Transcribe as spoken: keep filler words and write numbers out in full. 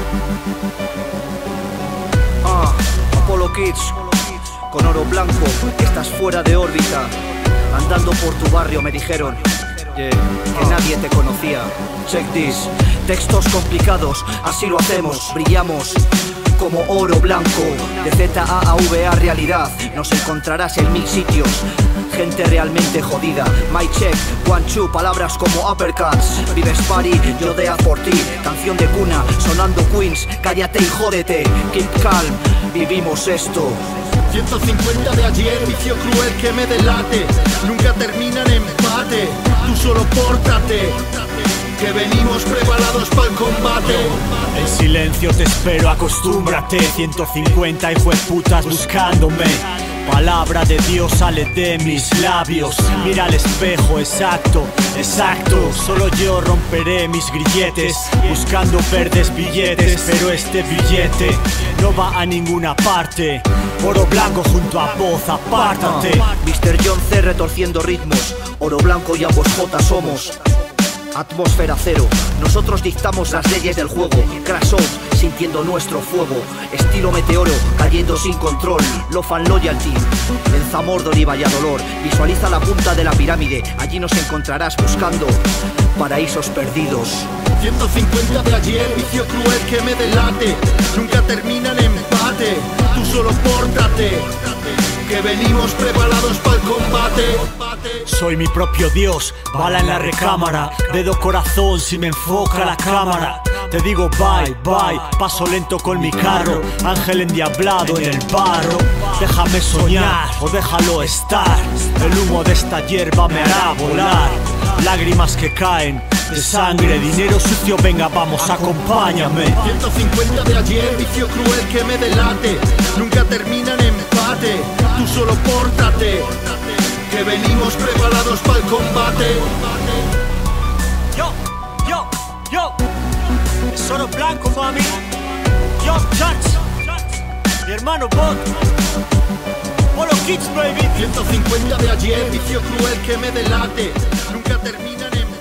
Ah, Apollo Kids, con oro blanco, estás fuera de órbita. Andando por tu barrio me dijeron yeah, que nadie te conocía. Check this, textos complicados, así lo hacemos, brillamos como oro blanco. De Z A a V A realidad, nos encontrarás en mil sitios. Gente realmente jodida. My check, one two, palabras como uppercuts. Vives party, yo dea por ti. Canción de cuna, sonando Queens. Cállate y jódete, keep calm, vivimos esto. ciento cincuenta de ayer, vicio cruel que me delate. Nunca termina en empate. Tú solo pórtate, que venimos preparados para el combate. En silencio te espero, acostúmbrate. ciento cincuenta hijueputas buscándome. Palabra de Dios sale de mis labios. Mira al espejo, exacto, exacto. Solo yo romperé mis grilletes, buscando verdes billetes. Pero este billete no va a ninguna parte. Oro blanco junto a voz, apártate. uh, mister John C retorciendo ritmos. Oro blanco y ambos J somos. Atmósfera cero, nosotros dictamos las leyes del juego. Crash out, sintiendo nuestro fuego. Estilo meteoro, cayendo sin control. Love and Loyalty, en Zamordor y Valladolid. Visualiza la punta de la pirámide, allí nos encontrarás buscando paraísos perdidos. ciento cincuenta de ayer, vicio cruel que me delate. Nunca termina en empate. Tú solo pórtate, que venimos preparados para el combate. Soy mi propio Dios, bala en la recámara. Dedo corazón si me enfoca la cámara. Te digo bye, bye, paso lento con mi carro. Ángel endiablado en el barro. Déjame soñar o déjalo estar. El humo de esta hierba me hará volar. Lágrimas que caen de sangre, dinero sucio, venga vamos, acompáñame. ciento cincuenta de ayer, vicio cruel que me delate. Nunca termina en empate. Tú solo pórtate, que venimos preparados para el combate. Yo, yo, yo, es oro blanco, mami. Yo, Chance, mi hermano Bot, Apollo Kids, baby. ciento cincuenta de ayer, vicio cruel que me delate. Nunca termina en empate.